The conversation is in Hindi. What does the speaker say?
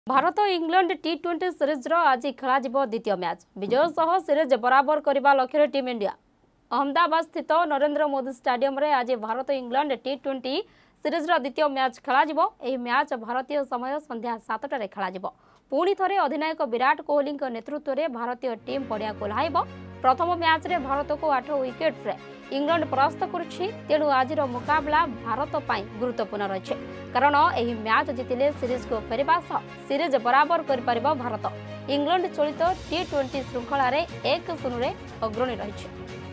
भारत इंग्लैंड टी20 सीरीज आज खेल द्वितीय मैच विजय सह सीरीज बराबर करने लक्ष्य टीम इंडिया अहमदाबाद स्थित नरेंद्र मोदी स्टेडियम रे आज भारत इंग्लैंड टी20 सीरीज द्वितीय मैच खेल मैच भारतीय समय संध्या 7टार खेल पुणी थे अधिनायक विराट कोहली नेतृत्व में भारतीय टीम पड़िया को ओह्लाइब। प्रथम मैच रे भारत को 8 विकेट रे इंग्लैंड परास्त करेणु आज मुकाबला भारत पर गुरुत्वपूर्ण रही कारण यह मैच जितिले सीरीज को फेरवा सीरीज बराबर कर भारत इंग्लैंड चलित टी20 श्रृंखला 1-0 अग्रणी रही।